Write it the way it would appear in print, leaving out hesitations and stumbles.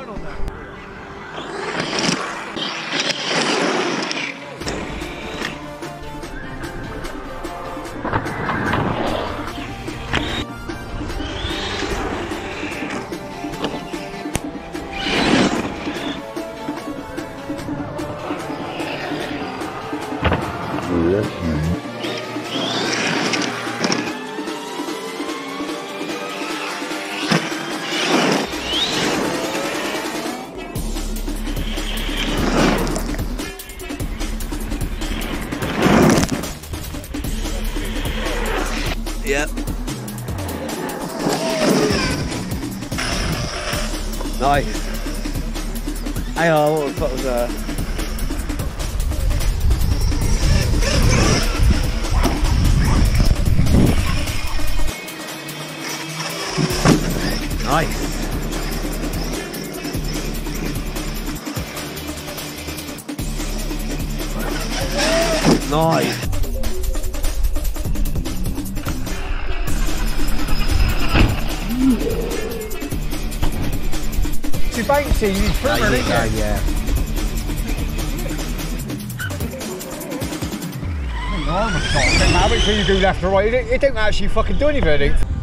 going on there? Yep. Nice. Hang on, what the fuck was that? Nice. Nice. See, Banksy, you trimmer, didn't you? Yeah. No, I'm not. It doesn't matter which way you do left or right. It don't actually fucking do anything.